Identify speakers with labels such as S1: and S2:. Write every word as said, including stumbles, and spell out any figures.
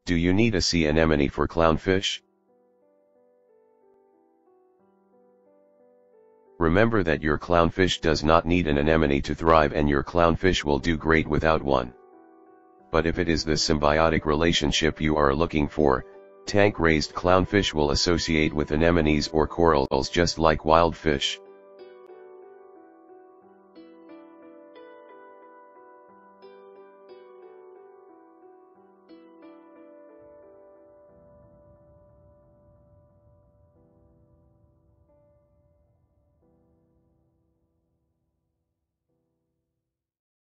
S1: Do you need a sea anemone for clownfish? Remember that your clownfish does not need an anemone to thrive, and your clownfish will do great without one. But if it is the symbiotic relationship you are looking for, tank-raised clownfish will associate with anemones or corals just like wild fish.